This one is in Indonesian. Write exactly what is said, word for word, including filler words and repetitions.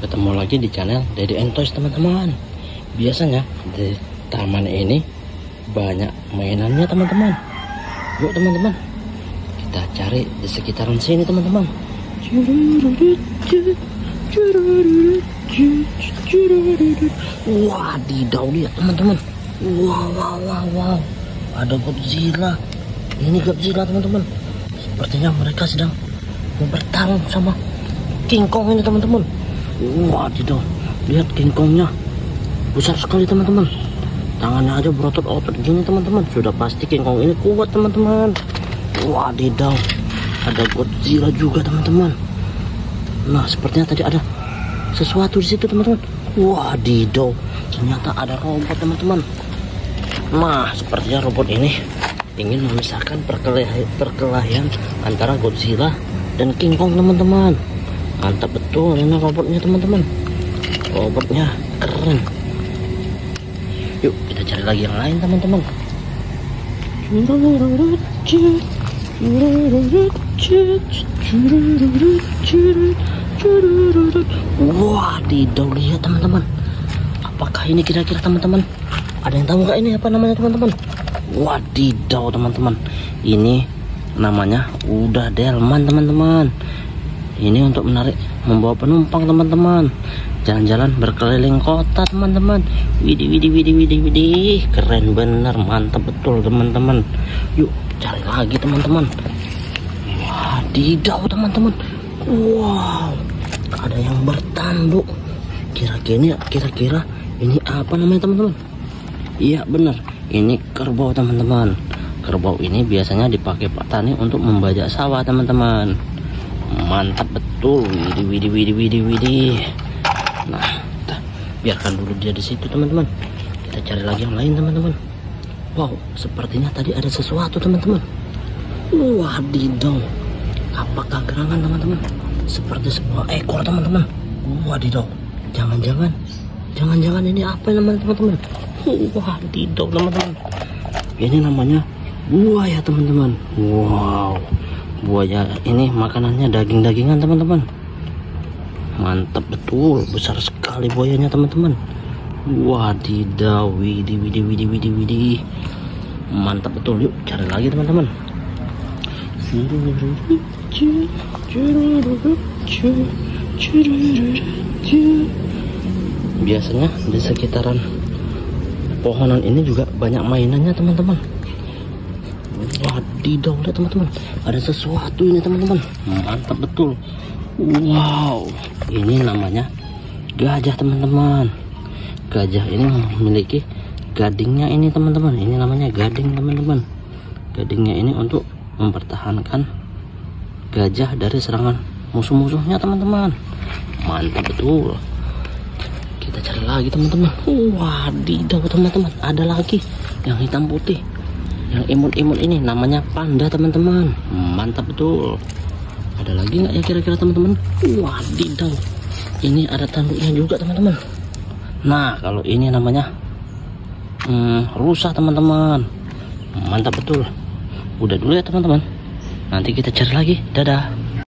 ketemu lagi di channel Dede and Toys teman-teman. Biasanya di taman ini banyak mainannya teman-teman. Yuk teman-teman, kita cari di sekitaran sini teman-teman. Wadidaw, lihat teman-teman. Wow, wow, wow, wow. Ada Godzilla. Ini Godzilla teman-teman. Sepertinya mereka sedang bertarung sama King Kong ini teman-teman. Wadidaw, lihat King Kongnya besar sekali teman-teman. Tangannya aja berotot-otot gini teman-teman. Sudah pasti King Kong ini kuat teman-teman. Wadidaw, ada Godzilla juga teman-teman. Nah, sepertinya tadi ada sesuatu di situ teman-teman. Wadidaw, ternyata ada robot teman-teman. Nah, sepertinya robot ini ingin memisahkan perkelahian, perkelahian antara Godzilla dan King Kong teman-teman. Mantap betul ini robotnya teman-teman. Robotnya keren. Yuk kita cari lagi yang lain teman-teman. Wadidaw, lihat teman-teman. Apakah ini kira-kira teman-teman? Ada yang tahu nggak ini apa namanya teman-teman? Wadidaw teman-teman, ini namanya Uda Delman teman-teman. Ini untuk menarik, membawa penumpang teman-teman, jalan-jalan berkeliling kota teman-teman. Widih widih widih widih widih, keren bener, mantap betul teman-teman. Yuk cari lagi teman-teman. Wadidaw teman-teman, wow, ada yang bertanduk. Kira-kira kira-kira ini apa namanya teman-teman? Iya bener, ini kerbau teman-teman. Kerbau ini biasanya dipakai petani untuk membajak sawah teman-teman. Mantap betul, widih widih widih widih widih. Nah, kita biarkan dulu dia di situ teman-teman. Kita cari lagi yang lain teman-teman. Wow, sepertinya tadi ada sesuatu teman-teman. Wadidaw, apakah gerangan teman-teman? Seperti sebuah ekor teman-teman. Wadidaw, jangan-jangan, jangan-jangan ini apa namanya teman-teman? Wadidaw teman-teman, ini namanya buaya teman-teman. Wow, buaya ini makanannya daging-dagingan teman-teman. Mantap betul, besar sekali buayanya teman-teman. Wadidaw, widih widih widih widih widih, mantap betul. Yuk cari lagi teman-teman. Biasanya di sekitaran pohonan ini juga banyak mainannya teman-teman. Wadidaw, lihat teman-teman, ada sesuatu ini teman-teman. Mantap betul. Wow, ini namanya gajah teman-teman. Gajah ini memiliki gadingnya ini teman-teman. Ini namanya gading teman-teman. Gadingnya ini untuk mempertahankan gajah dari serangan musuh-musuhnya teman-teman. Mantap betul. Kita cari lagi teman-teman. Wadidaw teman-teman, ada lagi yang hitam putih, yang imut-imut ini namanya panda teman-teman. Mantap betul. Ada lagi nggak ya kira-kira teman-teman? Wadidaw, ini ada tanduknya juga teman-teman. Nah, kalau ini namanya hmm, rusa teman-teman. Mantap betul. Udah dulu ya teman-teman, nanti kita cari lagi. Dadah.